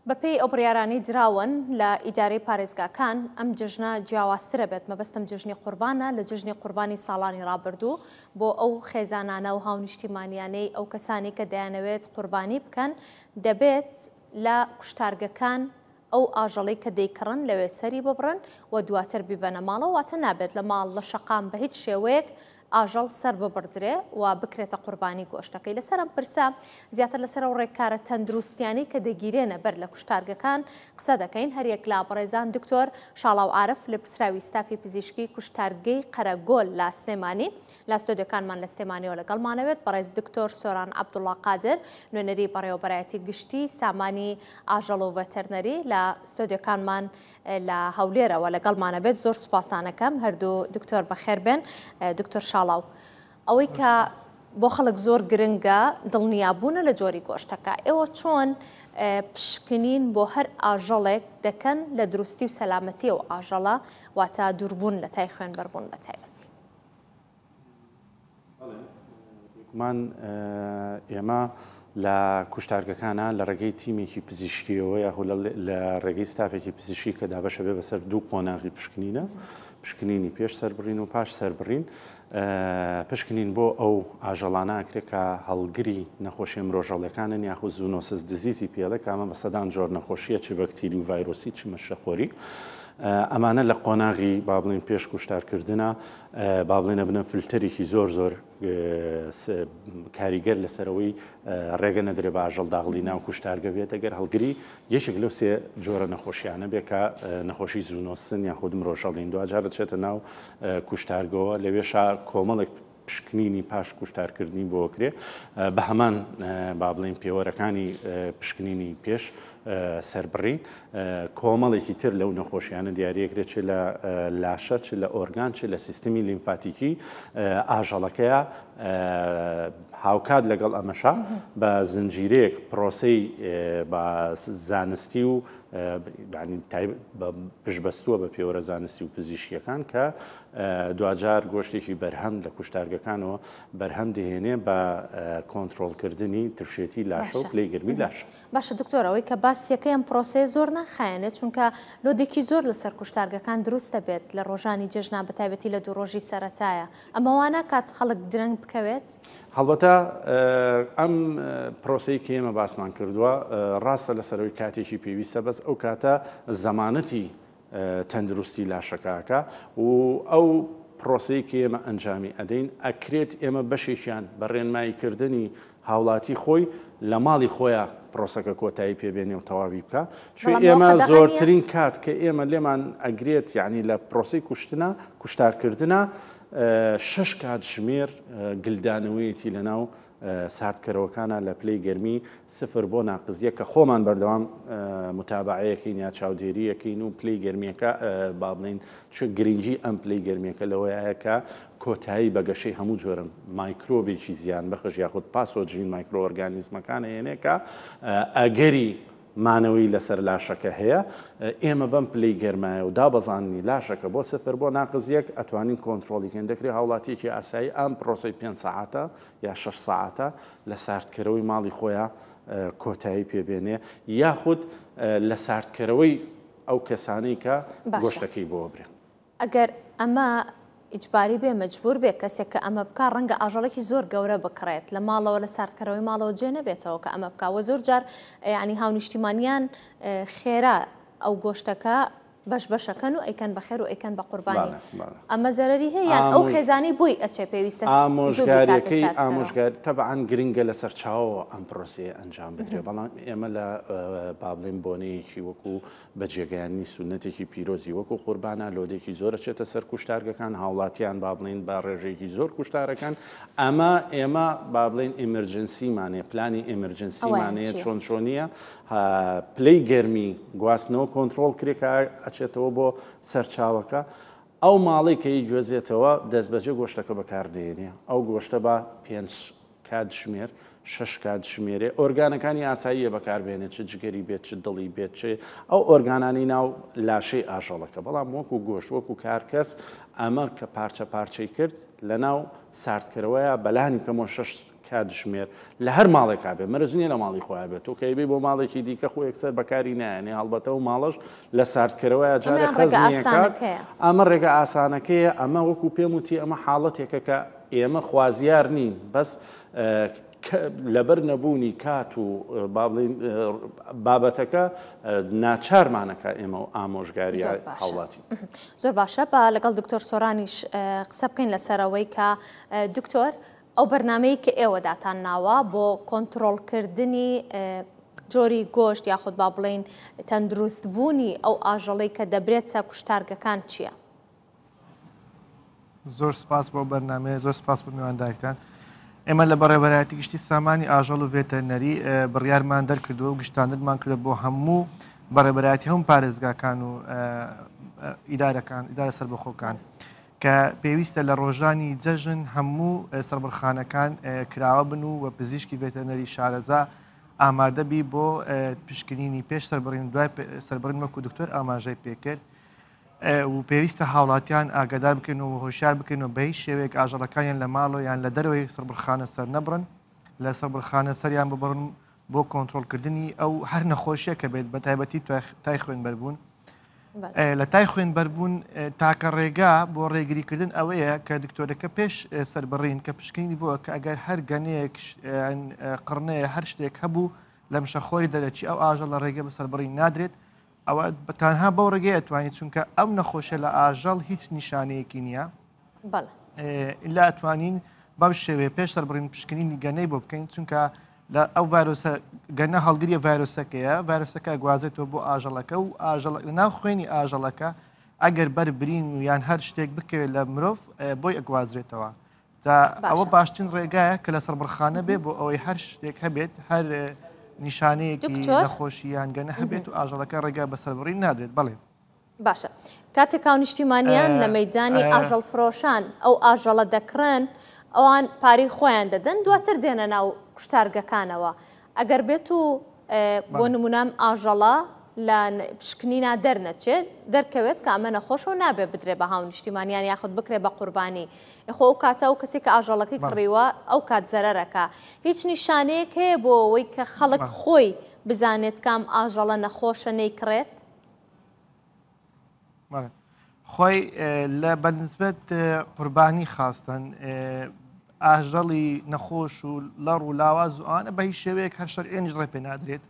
بەپێی ئەو بڕیارانی دراون لە ئیدارەی پارێزگاکان ئەم جژنە جیاوازترە بێت مەبەستم جژنی قوربانە لە جژنی قوربانی ساڵانی ڕابردوو بۆ ئەو خێزانانە و هاونیشتیمانیانەی ئەو کەسانی کە دەیانەوێت قوربانی بکەن دەبێت لە کوشتارگەکان ئەو ئاژەڵەی کە دەیکڕن لەوێ سەری ببڕن و دواتر بیبەنە ماڵەوە واتە نابێت لە ماڵ لە شەقام بە هیچ شێوەیەک ئاژەڵ سەر ببردرێ و بکرێتە قوربانی گۆشتەکەی لەسەر ئەم پرسە زیاتر لەسەر ئەو ڕێککارە تەندروستیانی کە دەگیرێنە بەر لە کوشتارگەکان قسە دەکەین هەریەک لا بەڕێزان دکتۆر شاڵاو عارف لە پرسراوی ستافی پزیشکی کوشتارگەی قەرەگۆل لە سلێمانی لە ستۆدیۆکانمان لە سلێمانیەوە لەگەڵمانەوێت بەڕێز دکتۆر سۆران عەبدوڵڵا قادر نوێنەری بەڕێوەبەرایەتی گشتی سامانی ئاژەڵ و ڤەتەرنەری لە ستۆدیۆکانمان لە هەولێرەوە لەگەڵمانەبێت زۆر سوپاسانەکەم هەردوو دکتۆر بەخێر بێن دکتۆر شاڵاو ئەوەی کە بۆ خەڵک زۆر گرنگە دڵنیابوونە لە جۆری گۆشتەکە ئێوە چۆن پشکنین بۆ هەر ئاژەڵێک دەکەن لە دروستی و سەلامەتی و ئاژەڵە واتە دووربوون لە تای خوێنبەربوون بە تایبەتی ئێمە لە کوشتارگەکانە لە ڕێگەی تیمێکی پزیشکیەوە یاخۆ لە ڕێگەی ستافێکی پزیشکی کە دابەشە بێ بەسەر دوو قۆناغی پشکنینە پشکنینی پێش سەربڕین و پاش سەربڕین پشکنین بۆ ئەو ئاژەڵانە ئەکرێت کە هەڵگری نەخۆشیە مرۆژەڵەکانن یاخود زوونۆسس دزیزی پێڵێک ئەمە بە سەدان جۆر نەخۆشیە چ بەکتیری و ڤایرۆسی چ مەشەخۆری ئەمانە لە قۆناغی با بڵین پێش کوشتارکردنە با بڵێنە بنە فلتەرێکی زۆر زۆر کاریگەر لەسەرەوەی ڕێگە نەدرێ بە ئاژەڵ داغڵی ناو کوشتارگە بێت ئەگەر هەڵگری یەکێک لەو سێ جۆرە نەخۆشیانە بێ کە نەخۆشی زوونۆسن یاخود مرۆژەڵین دوجارە چێتە ناو کوشتارگەوە لەوێشا کۆمەڵێک پشکنینی پاش کوشتارکردنی بۆکرێ بە هەمان با بڵین پێوەرەکانی پشکنینی پێش سەربڕین کۆمەڵێکی تر لەو نەخۆشیانە دیارەکرێت چ لە لاشە چ لە ئۆرگان چ لە سیستمی لیمفاتیکی ئاژەڵەکەیە هاوکات لەگەڵ ئەمەشا بە زنجیرەیەک پرۆسەی بە زانستی و پشبەستووە بە پێوەرە زانستی و پزیشکیەکان کە دوجار گۆشتێکی بەرهەم لە کوشتارگەکانەوە بەرهەم دەهێنێ بە کۆنتترۆلکردنی ترشێتی لاشە و پلەی گرمی لاشە باشە دکتۆرەوەی کە باسیەکەیان پرۆسی زۆر ناخایەنێت چونکە لۆدێکی زۆر لەسەر کوشتارگەکان دروستە بێت لە ڕۆژانی جژنا بەتایبەتی لە دوو ڕۆژی سەرەتایە ئەمەوانە کات خەڵک درەنگ بکەوێت هەڵبەتە ئەم پرۆسی کە ئێمە باسمان کردووە ڕاستە لەسەرەوەی کاتێکی پێویستە بەس ئەو کاتە زەمانەتی تەندروستی لاشەکەکە و ئەو پرۆسی کە ئێمە ئەنجامی ئەدەین ئەکرێت ئێمە بەشێکیان بە ڕێنماییکردنی هاوڵاتی خۆی لە ماڵی خۆیان پرۆسەکە کۆتایی پێبێنێ و تەواوی بکە چون ئێمە زۆرترین کات کە ئێمە لێمان ئەگرێت یعنی لە پرۆسی کوشتارکردنە 6 کات ژمێر گلدانەوەیەتی لەناو ساردکەرەوەکانە لە پلەی گەرمی سفر بۆ ناقزیە کە خۆمان بەردەوام متابعەیەکەین یا چاودێریەکەین و پلەی گەرمیەکە با بڵین چ گرنگی ئەم پلەی گەرمیەکە لەوەیە کە کۆتایی بەگەشەی هەموو جۆرە مایکرۆبێکی زیان بەخش یاخود پاسۆجین مایکرۆۆرگانیزمەکانە هێنێکە ئەگەری مانەوەی لەسەر لاشەکە هەیە ئێمە بەم پلەی گەرمایە و دابەزانانی لاشەکە بۆ سفر بۆ ناقزیەک ئەتوانین کۆنتترۆلیکەن دەکرێت هاوڵاتیەکی ئاسایی ئەم پرۆسی 5 ساعتە یا 6 ساعتە لە ساردکەرەوەی ماڵی خۆیان کۆتایی پێبێنێ یاخود لە ساردکەرەوەی ئەو کەسانەی کە گۆشتەکەی بۆ برێن ئەگەر ئەمە ئیجباری بێ مەجبور بێ کەسێک کە ئەمە بکە ڕەنگە ئاژەڵێکی زۆر گەورە بکڕێت لە ماڵەوە لە ساردکەرەوەی ماڵەوە جێ نەبێتەوە کە ئەمە بکوە زۆر جار ینی هاونیشتیمانیان خێرا ئەو گۆشتەکە بەشەکەن و ئەیکەن بەخێر و ئەیکەن بە قوربانی ئەمە زەرری هەیە یان ئەو خێزانی بووی ئەچێ پێویستە ئامۆژگاریەکەی ئامۆژگار تەبعاان گرنگە لەسەر چاوەوە ئەم پرۆسەیە ئەنجام بدرێت بەڵام ئێمە لە بابلین بۆنەیەکی وەکو بەجێگەیانی سونەتێکی پیرۆزی وەکو قوربانە لۆدێکی زۆرە چێتە سەر کوشتارگەکان هاوڵاتیان بابلین با ڕێژەیەکی زۆر کوشتارەکان ئێمە بابلین ئیمرجنسیمانێ پلانی ئیمرجنسیمانەیە چۆن چۆنیە پلەی گەرمی گواستنەوە کۆنتترۆل کرێکە ئەچێتەوە بۆ سەرچاوەکە ئەو ماڵی کەی گوێزێتەوە دەستبەجێ گۆشتەکە بەکاردێنێ ئەو گۆشتە بە 5 کات ژمێر 6 کات ژمێرێ ئۆرگانەکانی ئاساییە بەکاربێنێت چ جگەری بێت چ دڵی بێت چێ ئەو ئۆرگانانی ناو لاشەی ئاژەڵەکە بەڵام وەکو گۆشت وەکو کارکەس ئەمە کە پارچە پارچەی کرد لە ناو ساردکەرەوەیە بەلانی کەمەوە 6 کاتژمێر لە هەر ماڵێکا بێ مەرزنیە لە ماڵی خۆیان بێت تۆکەیبێ بۆ ماڵێکی دیکە خۆ یەکسەر بەکاری نایێنێ هەڵبەتە و ماڵەش لە ساردکەرەوەی جارێ خەزنیەکە ئەمە ڕێگە ئاسانەکەیە ئەمە وەکو پێم وتی ئەمە حاڵەتێکە کە ئێمە خوازیار نین بەس لەبەر نەبوونی کات و بابەتەکە ناچارمانەکە ئێمە و ئامۆژگاری هەوڵاتی زۆر باشە بە لەگەڵ دکتۆر سۆرانیش قسە بکەین لەسەرەوەی کە دکتۆر ئەو بەرنامەی کە ئێوەداتان ناوە بۆ کۆنتڕۆڵکردنی جۆری گۆشت یاخود با بڵێن تەندروستبوونی ئەو ئاژەڵەی کە دەبرێت سە کوشتارگەکان چییە؟ زۆر سپاس بۆ بەرنامەیە زۆر سپاس بۆ میواندارتان ئێمە لە بەڕێوەبەرایەتی گشتی سامانی ئاژەڵ و ڤێتەرنەری بڕیارمان دەرکردووە و گشتاندنمان کردو بۆ هەموو بەڕێوەبەرایەتی هەموو پارێزگاکان و ئیدارە سەربەخۆکان کە پێویستە لە ڕۆژانی جەژن هەموو سەربڕخانەکان کراوە بن و پزیشکی ڤێتەرنەری شارەزا ئامادەبی بۆ پشکنینی پێش سەربڕین دوای سەربڕین وەکو دکتۆر ئاماژەی پێکرد و پێویستە هاوڵاتیان ئاگادار بکەن و هۆشیار بکەن و بە هیچ شێوەیەک ئاژەڵەکانیان لە ماڵەوە یان لە دەرەوەی سەربڕخانە سەر نەبڕن لە سەربڕخانە سەریان ببڕن بۆ کۆنتڕۆڵکردنی ئەو هەر نەخۆشیە کە بێت بە تایبەتی تای خوێنبەربوون لە تای خوێنبەربوون تاکە ڕێگا بۆ ڕێگریکردن ئەوەیە کە دکتۆرەکە پێش سەربڕین کە پشکنینی بووە کە ئەگەر هەر گەنەیەک قڕنەیە هەر شتێک هەبوو لە مشەخۆری دەرەچی ئەو ئاژەڵ لە ڕێگە بە سەربڕین نادرێت ئەوە تەنها بەو ڕێگەی ئەتوانیت چونکە ئەم نەخۆشە لە ئاژەڵ هیچ نیشانەیەکی نییە ئللا ئەتوانین بەو شێوەیە پێش سەربڕین پشکنینی گەنەی بۆ بکەین چونکە لە ئەو ڤایرۆسە گەنە هەڵگریە ڤایرۆسەکەیە ڤایرۆسەکە گوازێتەوە بۆ ئاژەڵەکە و لە ناو خوێنی ئاژەڵەکە ئەگەر بەربرین و یان هەر شتێک بکەوێت لە مرۆڤ بۆی ئەگوازرێتەوە تا ئەوە باشترین ڕێگایە کە لە سەربڕخانە بێ بۆ ئەوەی هەر شتێک هەبێت هەر نیشانەیەکی نەخۆشییان گەنە هەبێت و ئاژەڵەکە ڕێگا بە سەربڕین نادرێت بەڵێ باشە کاتێک نیشتیمانیان لە مەیدانی ئاژەڵ فرۆشان ئەو ئاژەڵە دەکڕن ئەوان پاری خۆیان دەدەن دواتر دێنە ناو کوشتارگەکانەوە ئەگەر بێت و بۆ نمونام ئاژەڵە لە پشکنینا دەرنەچێت دەرکەوێت کە ئەمە نەخۆش و نابێ بدرێ بە هاو نیشتیمانیان یاخود بکرێ بە قوربانی خۆ ئەو کاتە و کەسێک کە ئاژەڵەکەی کڕیوە ئەو کات زەرەرەکە هیچ نیشانەیەک هەیە بۆ ئەوەی کە خەڵک خۆی بزانێت کام ئاژەڵە نەخۆشە نەیکڕێت خۆی لە بەنسبەت قوربانی خاستن ئاژەڵی نەخۆش و لەڕ و لاواز و ئەوانە بە هیچ شێوەیەک هەر شەرعێنیش ڕێ پێ نادرێت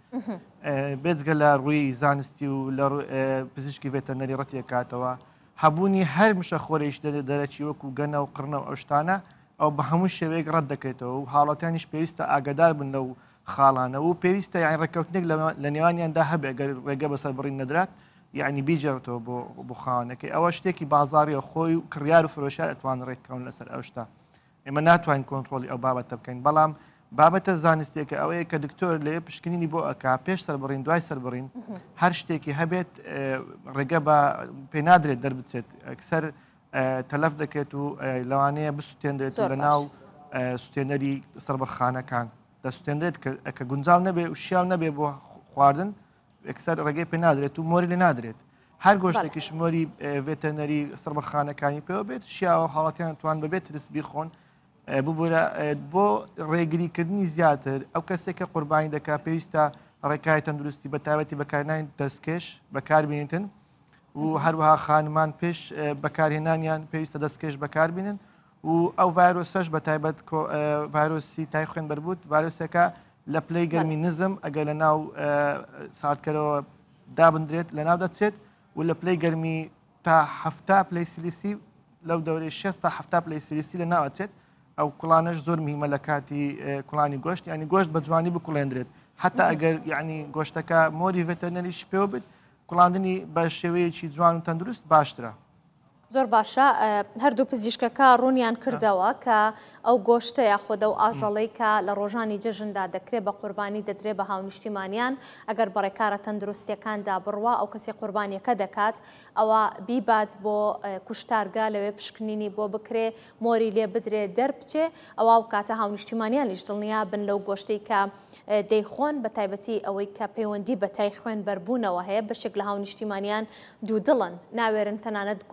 بێجگە لە ڕووی زانستی و لە پزیشکی ڤێتەرنەری ڕەتێکاتەوە هەبوونی هەر مشەخۆرەیش دەرەچی وەکو گەنە و قڕنە و ئەو شتانە ئەو بە هەموو شێوەیەک ڕەت دەکەێتەوە و حاڵەتیانیش پێویستە ئاگادار بن لەو خاڵانە و پێویستە یان ڕێککەوتنێک لە نێوانیاندا هەبێ گەر ڕێگە بەسەر بڕین نەدرات یعنی بیجێڕێتەوە بۆ خاوەنەکەی ئەوە شتێکی بازاڕیە خۆی و کڕیار و فرۆشار ئەتوان ڕێککەون لەسەر ئەو شتا ئێمە ناتوانین کۆنتترۆلی ئەو بابەتە بکەین بەڵام بابەتە زانستێکە ئەوەیە کە دکتۆر لێ پشکنینی بۆ ئەکا پێش سەربڕین دوای سەربڕین هەر شتێکی هەبێت ڕێگە بە پێنادرێت دەربچێت ئەکسەر تەلەف دەکرێت و لەوانەیە بسووتێندرێت لە ناو سوتێنەری سەربڕخانەکان دەسوتێندرێت کە گونجاو نەبێ و شیاو نەبێ بۆ خواردن ئەکسەر ڕێگەی پێ نادرێت و مۆری لێ نادرێت هەر گۆشتێکیش مۆری ڤێتەرنەری سەربڕخانەکانی پێوە بێت شیاوە حاڵەتیان توان ببێت ترسبی خۆن ببوورە بۆ ڕێگریکردنی زیاتر ئەو کەسێکە قوربانی دەکا پێویستە ڕێکای تەندروستی بە تایبەتی بەکارهێنانی دەستکێش بەکاربێنێتن و هەروەها خانمان پێش بەکارهێنانیان پێویستە دەستکێش بەکاربێنن و ئەو ڤایرۆسەش بە تایبەت ڤایرۆسی تای خوێنبەربووت ڤایرۆسەکە لە پلەی گەرمی نزم ئەگەر لە ناو ساردکەرەوە دابدرێت لە ناو دەچێت و لە پلەی گەرمی تا هەفتا پلەی سیلیسی لەو دەورەی 6 تا هەفتا پلەی سیلیسی لە ناوەچێت ئەو کوڵانش زۆر میهمە لە کاتی کوڵانی گۆشت ینی گۆشت بە جوانی بکوڵێندرێت حتا ئەگەر یعنی گۆشتەکە مۆری ڤێتەرنەریش پێوە بێت کوڵاندنی بە شێوەیەکی جوان و تەندروست باشترە زۆر باشە هەردوو پزیشکەکە ڕوونیان کردەوە کە ئەو گۆشتە یاخۆدە و ئاژەڵەی کە لە ڕۆژانی جەژندا دەکرێت بە قوربانی دەدرێت بە هاونیشتیمانیان ئەگەر بەڕێکارە تەندروستیەکاندا بڕوا ئەو کەسی قوربانیەکە دەکات ئەوە بیبات بۆ کوشتارگا لەوێ پشکنینی بۆ بکرێ مۆری لێ بدرێ دەربچێ ئەوە و کاتە هاونیشتیمانیانیش دڵنیا بن لەو گۆشتەی کە دەیخۆن بە تایبەتی ئەوەی کە پەیوەندی بە تای خوێن بەربوونەوە هەیە بەشێک لە هاونیشتیمانیان دوو دڵن ناوێرن تەنانەت گۆشت لە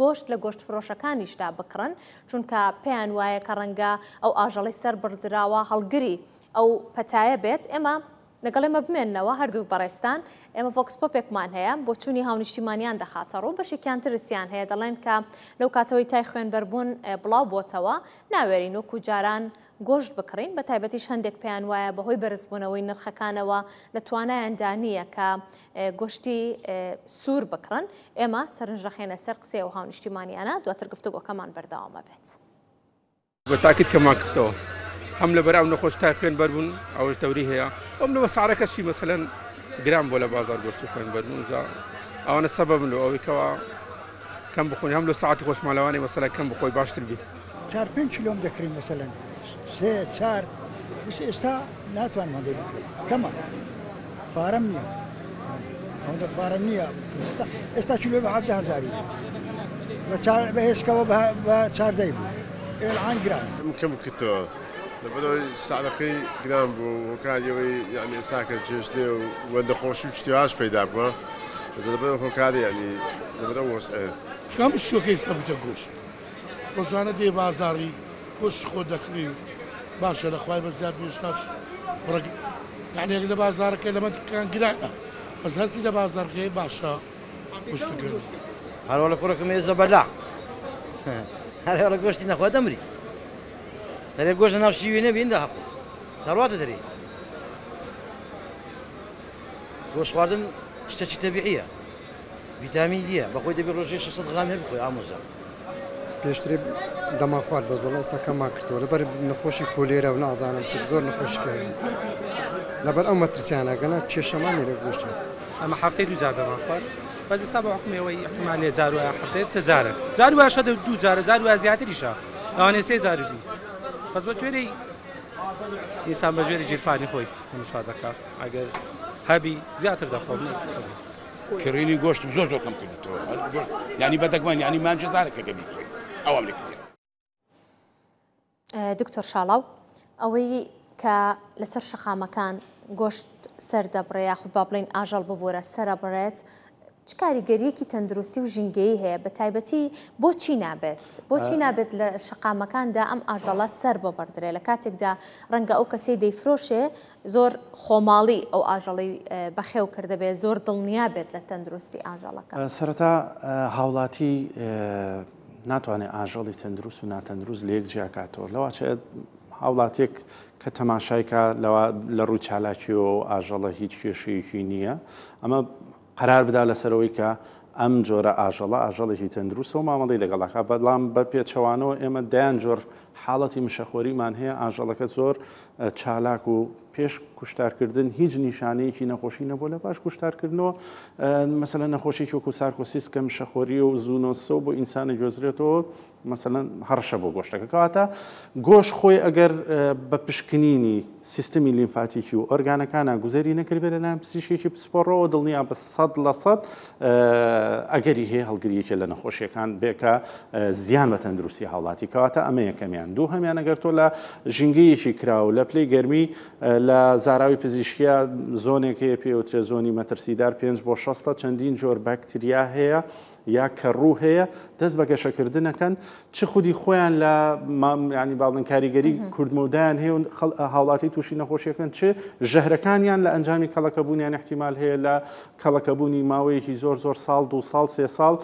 گۆشت فرۆشەکانیشدا بکڕن چونکە پێیان وایە کە ڕەنگە ئەو ئاژەڵی سەر بردراوە هەڵگری ئەو پەتایە بێت ئێمە لەگەڵ ئێمە بمێننەوە هەردوو بەڕێستان ئێمە ڤۆکسپۆپێکمان هەیە بۆ چوونی هاونیشتیمانیان دەخاتە ڕوو بەشێکیان ترسیان هەیە دەڵێن کە لەو کاتەوەی تای خوێنبەربوون بڵاو بۆتەوە ناوێرین وەکو جاران گۆشت بکڕین بە تایبەتیش هەندێک پێیان وایە بەهۆی بەرزبوونەوەی نرخەکانەوە لە توانایاندا نییە کە گۆشتی سوور بکڕن ئێمە سەرنجەخێنە سەر قسەی و هاونیشتیمانیانە دواتر گفتوگۆکەمان بەردەوامە بێت. بەتاکید کەمان کردەوە هەم لە بەراو نەخۆش تا خوێنبەربوون ئەوەش دەوری هەیە ئەم لەوە سعرەکەشی مەسەلەن گرام بۆ لە بازار گۆشتی خوێنبەربوون ئەوانە سەبەبن لە ئەوەی کەوا کەم بخۆین هەم لە ساعتی خۆشمالەوانی مەسەلا کەم بخۆی باشتر بێت 4-5 کیلۆم دەکرین مەسەلەن 3-4 ئێستا ناتوانمان دەبکرین کەمە پارەم نییە ئەوەندە پارەم نییە ئێستا کیلۆ بە 7,000 بە هێزکەوە بە 4 بوو ئێلعان گران کەم کردەوە لەبەرەوەی ساعەکەی گران بوو هۆکاریەوەی یعنی ئێستاکە جێژنێ و وەندەخۆشی و شتیواش پەیدا بووە لەبەرەوە هۆکاری یعنی لەبەرەوە وەسعەیە چکام شوکەی ئێستا بتە گۆشت ڕۆژانە دێ بازاڕی گۆشت خۆ دەکڕی باشە لە خوای بەزیاد بێشتاش یعنی لە بازارەکەی لەمە کان گرانە بەس هەرچی لە بازارەکەی باشە گۆشتەکە هەروە لە کوڕەکەم ێزە بەلا هەرێوە گۆشتی نەخوا دەمری دەرێ گۆشتە ناو شیوێ نەبین دە هەخۆ هەرواتە دەرێ گۆشت خواردن شتێکی تەبیعیە ڤیتامین دیە بەخۆی دەبێت ڕۆژێ 600 غرام هەیە بخۆی ئامۆزە پێشتری دەما خوارد بەس وەڵای ئێستا کەممان کردەوە لەبەر نەخۆشی کولێرە و نازانم چ زۆر نەخۆشیکەوێن لەبەر ئەو مەترسیانە گەنە کێشەمان لێرە گۆشتە ئەمە هەفتەی دوو جار دەما خوارد بەس ئێستا بە حکومەوەی احتیمال لێ جار وایە هەفتەیە تە جارە جار وایە شەدە دوو جارە جار وایە زیاتریشە ئەوانێ 3 جار بوو بەس بە کوێرەی ئینسان بە ژێری جیرفانی خۆی هەمیشا دەکات ئەگەر هەبی زیاتر دەخۆم کڕینی گۆشتم زۆر زۆر کەم کردێتەوە ینی بەدەگوان ینی مانجە زارێکە گەبی ئەوام لێ کردێت. دکتۆر شاڵاو ئەوەی کە لەسەر شەقامەکان گۆشت سەر دەبڕێ یاخود با بڵین ئاژەڵ ببوورە سەرە بڕێت چ کاریگەریەکی تەندروستی و ژینگەیی هەیە بە تایبەتی بۆچی نابێت بۆچی نابێت لە شەقامەکاندا ئەم ئاژەڵە سەر ببەردرێ لە کاتێکدا ڕەنگە ئەو کەسەی دەیفرۆشێ زۆر خۆماڵی ئەو ئاژەڵی بەخێو کردە بێت زۆر دڵنیا بێت لە تەندروستی ئاژەڵەکە سەرەتا هاوڵاتی ناتوانێت ئاژەڵی تەندروست و ناتەندروست لە یەک جیاکاتەوە لەوە هاوڵاتێک کە تەماشایکە لە ڕووی چالاکی و ئاژەڵە هیچ کێشەیەکی نییە ئەمە قرار بدا لەسەرەوەی کە ئەم جۆرە ئاژەڵێکی تەندروستە و مامەڵی لەگەڵاکە بەڵام بە پێچەوانەوە ئێمە دایان جۆر حاڵەتی مشەخۆریمان هەیە ئاژەڵەکە زۆر چالاک و پێش کوشتارکردن هیچ نیشانەیەکی نەخۆشی نەبوو لە باش کوشتارکردنەوە مەسەلەن نەخۆشیێکی وەکو سارکۆسیس کە مشەخۆری و زوونۆسە و بۆ ئینسانە گوێزرێتەوە مەسەلەن هەڕەشە بۆ گۆشتەکە کەواتە گۆشت خۆی ئەگەر بە پشکنینی سیستمی لیمفاتیکی و ئۆرگانەکانە گوزەری نەکردبێت لەلایەن پزیشکێکی پسپۆڕەوە دڵنیا بە 100% ئەگەری هەیە هەڵگریەکە لە نەخۆشیەکان بێکە زیان بە تەندروستی هاوڵاتی کەواتە ئەمە یەکەمیان دوو هەمیان ئەگەر تۆ لە ژینگەیەکی کراوە لە پلەی گەرمی لە زاراوی پزیشکیە زۆنێک هەیە پێوترێ زۆنی مەترسیدار 5 بۆ 6 چەندین جۆر باکتریا هەیە یا کە ڕوو هەیە دەست بە گەشەکردنەکەن چ خودی خۆیان لە ینی باڵن کاریگەری کوردمەودایان هەیە و هاوڵاتی تووشی نەخۆشیەکەن چ ژەهرەکانیان لە ئەنجامی کەڵەکەبوونیان احتیمال هەیە لە کەڵەکەبوونی ماوەیەکی زۆر ساڵ 2 ساڵ 3 ساڵ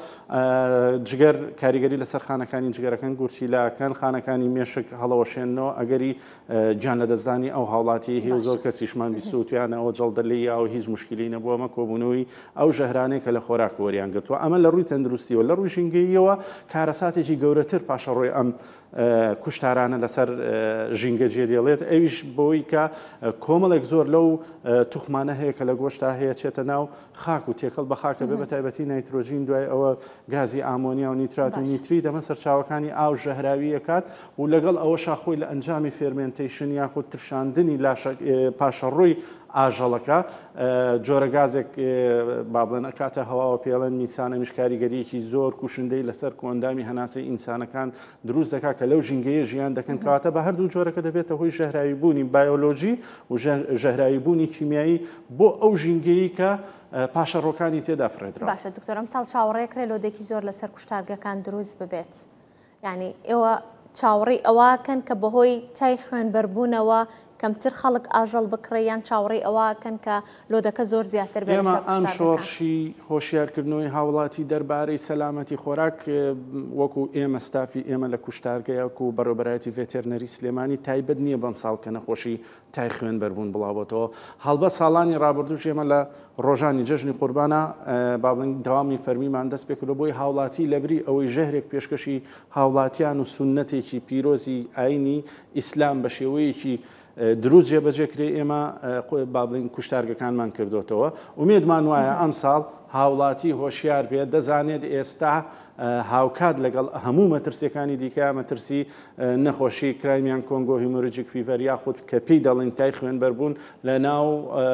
جگەر کاریگەری لەسەر خانەکانی جگەرەکەن گورچیلاکەن خانەکانی مێشک هەڵەوەشێنەوە ئەگەری گیان لە دەستدانی ئەو هاوڵاتی هەیە زۆر کەسیشمان بیستوتیانە ئەوە جەڵدەلی یا و هیچ مشکلی نەبووە ئەمە کۆبوونەوەی ئەو ژەهرانەیە کە لە خۆراک وەریان گرتووە ئەمە لە ڕووی تەندروستیەوە لە ڕووی ژینگەییەوە کارەساتێکی گەورەتر پاشەڕۆی ئەم کوشتارانە لەسەر ژینگە جێدێڵێت ئەویش بۆی کە کۆمەڵێک زۆر لەو توخمانە هەیە کە لە گۆشتا هەیە چێتە ناو خاک و تێکەڵ بە خاکە بێ بە تایبەتی نایترۆژین دوای ئەوە گازی ئامۆنیا و نیترات و نیتری دەمە سەرچاوەکانی ئاو ژەهراوی ئەکات و لەگەڵ ئەوەشا خۆی لە ئەنجامی فێرمنتیشن یاخود ترشاندنی پاشەڕۆی ئاژەڵەکە جۆرە گازێک با بڵێن ئەکاتە هەواوە پێڵێن میسانە میشکاریگەریەکی زۆر کوشندەی لەسەر کۆندامی هەناسەی ئینسانەکان دروست دەکات کە لەو ژینگەیە ژیان دەکەن کەواتە بە هەردوو جۆرەکە دەبێتە هۆی ژەهراوی بوونی بایۆلۆژی و ژەهراوی بوونی کیمیایی بۆ ئەو ژینگەیی کە پاشەڕۆکانی تێدا فرێدرا. باشە دکتۆر ئەمساڵ چاوەڕێکرێ لۆدێکی زۆر لەسەر کوشتارگەکان دروست ببێت. یعنی ئێوە چاوەڕی ئەوەکەن کە بەهۆی تای خوێنبەربوونەوە کەمتر خەڵک ئاژەڵ بکڕێیان چاوەڕی ئەوەکەن کە لۆدەکە زۆر زیاتر بێت. ئێمە ئەم شۆڕشی هۆشیارکردنەوەی هاوڵاتی دەربارەی سەلامەتی خۆراک وەکو ئێمە ستافی ئێمە لە کوشتارگەیەک و بەڕێوەبەرایەتی ڤێتێرنەری سلێمانی تایبەت نییە بەم ساڵ کە نەخۆشی تای خوێنبەربوون بڵاوەتەوە. هەڵبە ساڵانی ڕابردوو ئێمە لە ڕۆژانی جەژنی قوربانە با بڵێن دەوامی فەرمیمان دەست پێ کردو بۆی هاوڵاتی لەبری ئەوەی ژەهرێک پێشکەشی هاوڵاتیان و سونەتێکی پیرۆزی ئاینی ئیسلام بە شێوەیەکی دروست جێبەجێکرێ ئێمە با بڵین کوشتارگەکانمان کردوتەوە. ومێدمان وایە ئەم ساڵ هاوڵاتی هۆشیار بێت دەزانێت ئێستا هاوکات لەگەڵ هەموو مەترسیەکانی دیکە مەترسی نەخۆشی کرایمیان کۆنگۆ هیمۆرجیک فیڤەر یاخود کە پێی دەڵێن تای خوێنبەربوون لە ناو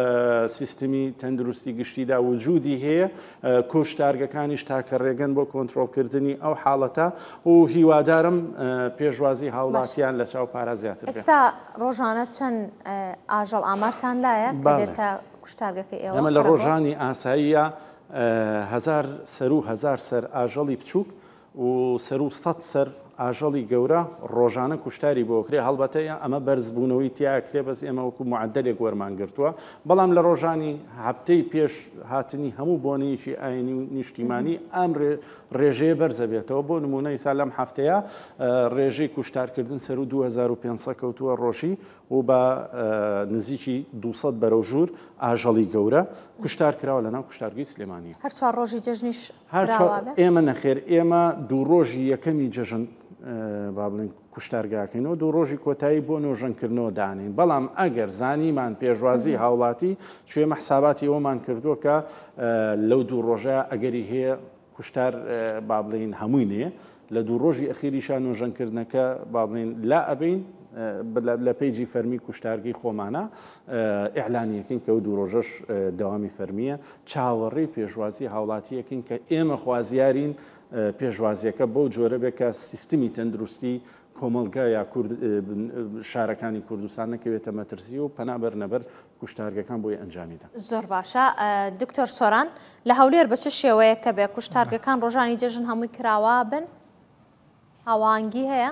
سیستمی تەندروستی گشتیدا وجودی هەیە کوشتارگەکانیش تاکە ڕێگەن بۆ کۆنتترۆلکردنی ئەو حاڵەتە و هیوادارم پێشوازی هاوڵاتیان لە چاو پارا زیاتر. ئێستا ڕۆژانە چەند ئاژەڵ ئامارتان لایە کە دێتە کوشتارگەکەی ئێوە؟ ئەمە لە ڕۆژانی ئاساییە هزار سەر و هزار سەر ئاژەڵی بچووک و سەر و سەد سەر ئاژەڵی گەورە ڕۆژانە کوشتاری بۆکرێ هەڵبەتە ئەمە بەرزبوونەوەی تیاکرێ بەس ئێمە وەکو معدلێک وەرمان گرتووە بەڵام لە ڕۆژانی هەفتەی پێش هاتنی هەموو بۆنەیەکی ئاینی و نیشتیمانی ئەم ڕێژەیە بەرزە بێتەوە. بۆ نمونەی سا لەم هەفتەیە ڕێژەی کوشتارکردن سەر و 2500 کەوتووە ڕۆژی و بە نزیکی 200 بەرەو ژوور ئاژەڵی گەورە کوشتار کراوە لەناو کوشتارگەی سلێمانی. هەر چوار ڕۆژی جەژنیش ئێمە نەخێر ئێمە دوو ڕۆژی یەکەمی جەژن با بڵین کوشتارگاکەینەوە دوو ڕۆژی کۆتایی بۆ نۆژەنکردنەوە دانین بەڵام ئەگەر زانیمان پێشوازی هاوڵاتی شوێ مەحساباتی ئەومان کردووە کە لەو دوو ڕۆژە ئەگەری هەیە کوشتار با بڵین هەمووی نێ لە دوو ڕۆژی ئەخیریشان نۆژەنکردنەکە با بڵین لا ئەبین لە پێیجی فەرمی کوشتارگەی خۆمانە ئیعلانیەکەین کە ئەو دوو ڕۆژەش دەوامی فەرمیە چاوەڕێی پێشوازی هاوڵاتیەکەین کە ئێمە خوازیارین پێشوازیەکە بەو جۆرە بێت کە سیستمی تەندروستی کۆمەلگا یا شارەکانی کوردستان نەکەوێتە مەترسی و پەنابەر نەبەر کوشتارگەکان بۆی ئەنجامیدا. زۆر باشە دکتۆر سۆران لە هەولێر بە چه شێوەیە کە بێ کوشتارگەکان ڕۆژانی جەژن هەمووی کراوە بن؟ هاوانگی هەیە؟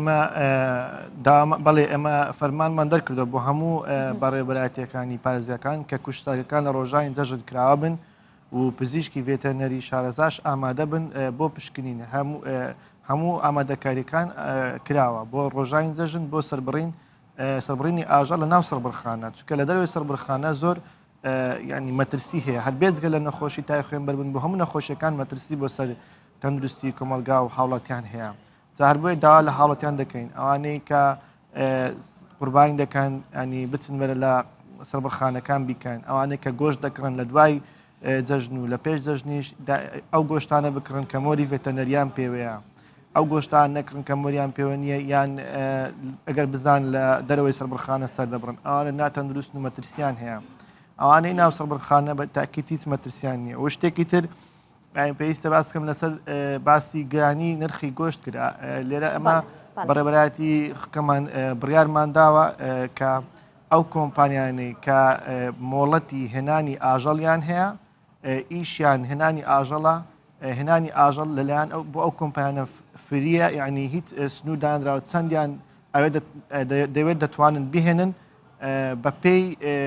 بەڵێ ئێمە فەرمانمان دەرکردو بۆ هەموو بەڕێوەبەرایەتیەکانی پارێزیەکان کە کوشتارگەکان لە ڕۆژانی جەژن کراوە بن و پزیشکی ڤێتەرنەری شارەزاش ئامادە بن بۆ پشکنین هەموو ئامادەکاریەکان کراوە بۆ ڕۆژانی جەژن بۆ سەربڕینی ئاژەڵ لە ناو سەربڕخانە چونکە لە دەروی سەربڕخانە زۆر ینی مەترسی هەیە هەر بێجگە لە نەخۆشی تای خوێنبەربوون بۆ هەموو نەخۆشیەکان مەترسی بۆ سەر تەندروستی کۆمەلگا و هاوڵاتیان هەیە هەر بۆی داوا لە هاوڵاتیان دەکەین ئەوانەی کە قوربانی دەکەن ینی بچن بەرە لە سەربڕخانەکان بیکەن ئەوانەی کە گۆشت دەکڕن لە دوای جەژن و لە پێش جەژنیش ئەو گۆشتانە بکڕن کە مۆری ڤێتەرنەریان پێوەیە ئەو گۆشتان نەکردن کە مۆریان پێوە نییە یان ئەگەر بزان لە دەرەوەی سەربڕخانە سەر دەبڕن ئەوانە ناتەندروست و مەترسیان هەیە ئەوانەی ناو سەربڕخانە بە تاکید هیچ مەترسیان نییە و شتێکی تر پێویستە باسکەم لەسەر باسی گرانی نرخی گۆشت کرا لێرە ئەمە بەڕێبەرایەتی خکەمان بڕیارمان داوە کە ئەو کۆمپانیانەی کە مۆڵەتی هێنانی ئاژەڵیان هەیە ئیشیان هێنانی ئاژەڵە هێنانی ئاژەڵ لەلایەن بۆ ئەو کۆمپانیانە فریە یعنی هیچ سنوودانراوە چەندیان ئەوێ دەوێت دەتوانن بهێنن بە پێی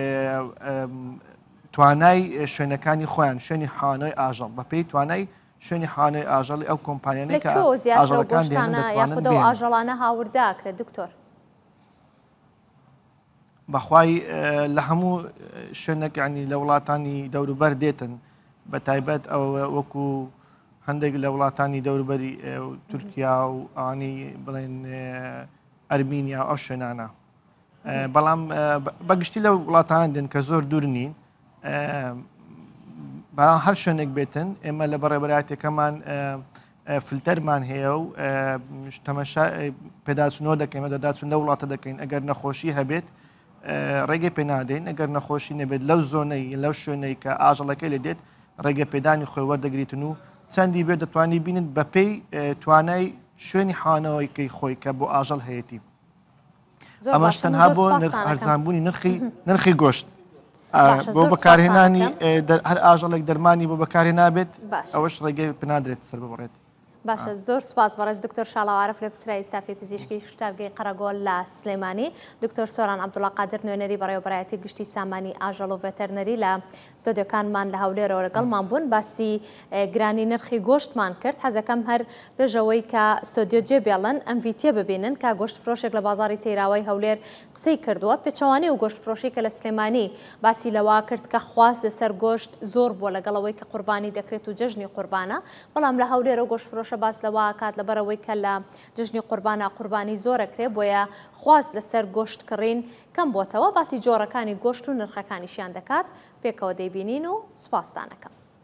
توانای شوێنەکانی خۆیان شوێنی حانۆی ئاژەڵ بە پێی توانای شوێنی حانۆی ئاژەڵی ئەو کۆمپانیانەی کە ئاژەڵەکان یاخودە و ئاژەڵانە هاورداکرێت دکتۆر بەخوای لە هەموو شوێنێک ینی لە وڵاتانی دەوروبەر دێتن بە تایبەت ئەو وەکو هەندێک لە وڵاتانی دەوروبەری تورکیا و ئەوانەی بڵێن ئەرمینیا ئەو شوێنانە بەڵام بەگشتی لە وڵاتان دێن کە زۆر دوور نین بەڵام هەر شوێنێک بێتن ئێمە لە بەڕێبەرایەتەکەمان فلتەرمان هەیە و تەمەشا پێداچونەوە دەکەین دەداچون لە وڵاتە دەکەین ئەگەر نەخۆشی هەبێت ڕێگەی پێ نادەین ئەگەر نەخۆشی نەبێت لەو زۆنەی لەو شوێنەی کە ئاژەڵەکەی لە دێت ڕێگە پێدانی خۆی وەردەگریتن و چەندی بێت دەتوانانی بینن بەپێی توانای شوێنی حانەوەیکەی خۆی کە بۆ ئاژەڵ هەیەی ئەمەش تەنها بۆ ئەرزانبوونی نرخی گۆشت بۆ بەکارهێنانی هەر ئاژەڵێک دەرمانی بۆ بەکارێ نابێت ئەوەش ڕێگەی پێنادرێت سەر ببڕێت. باشە زۆر سپاس بەڕێز دکتۆر شاڵاوارف لە پسرایی ستافی پزیشکی شتارگەی قەرەگۆڵ لە سلێمانی دکتۆر سۆران عەبدوڵڵا قادر نوێنەری بەڕێوەبەرایەتی گشتی سامانی ئاژەڵ و ڤێتەرنەری لە ستۆدیۆکانمان لە هەولێرەوە لەگەڵمان بوون باسی گرانی نرخی گۆشتمان کرد حەزەکەم هەر پێشەوەی کە ستۆدیۆ جێبێڵن ئەم ڤیتیە ببینن کە گۆشت فرۆشێک لە بازاری تێراوی هەولێر قسەی کردووە پێچەوانەی و گۆشت فرۆشی کە لە سلێمانی باسی لەوا کرد کە خواست لەسەر گۆشت زۆر بووە لەگەڵەوەی کە قوربانی دەکرێت و جەژنی قوربانە بەڵام لە هەولێرە گۆشت فرۆشە باس کات لەبەرەوەی کە لە جژنی قوربانە قوربانی زۆرەکرێ بۆیە خواست لەسەر گۆشت کڕین کەم بۆتەوە باسی جۆرەکانی گۆشت و نرخەکانیشیان دەکات پێکەوە دەیبینین و سوپاسدانەکەم.